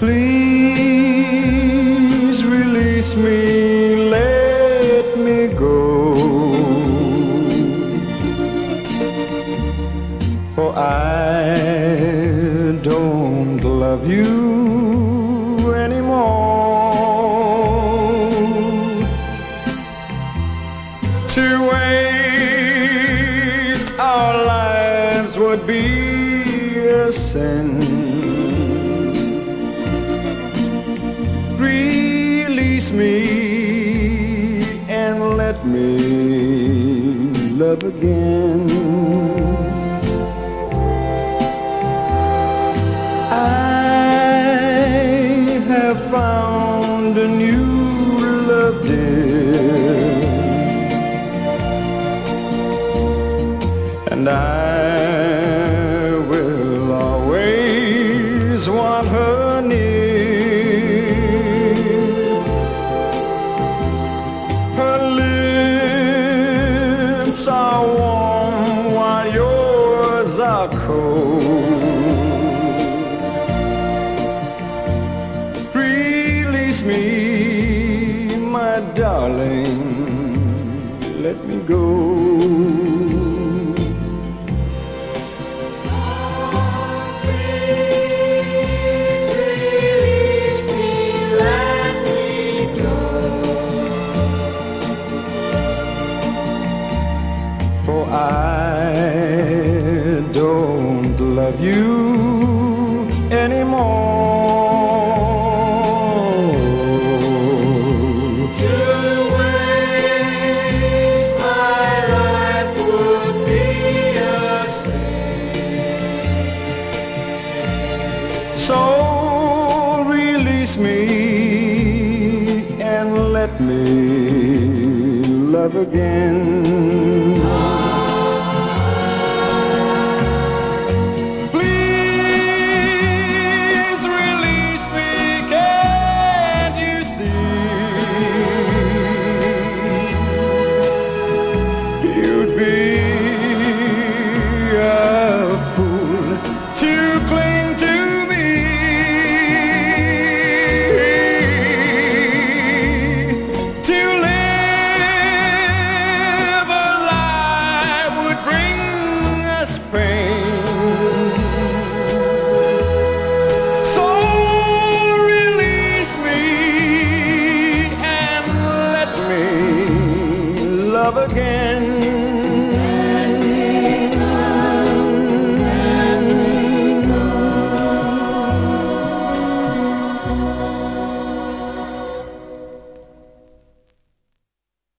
Please release me, let me go, for I don't love you anymore. To waste our lives would be a sin. Release me and let me love again. I have found a new love, dear, and I will always want her near. Her lips are warm while yours are cold. Release me, my darling, let me go. For I don't love you anymore. To waste my life would be a sin. So release me and let me love again. Please release me, can't you see? You'd be a fool to cling to me. To live a life would bring us pain. So release me and let me love again.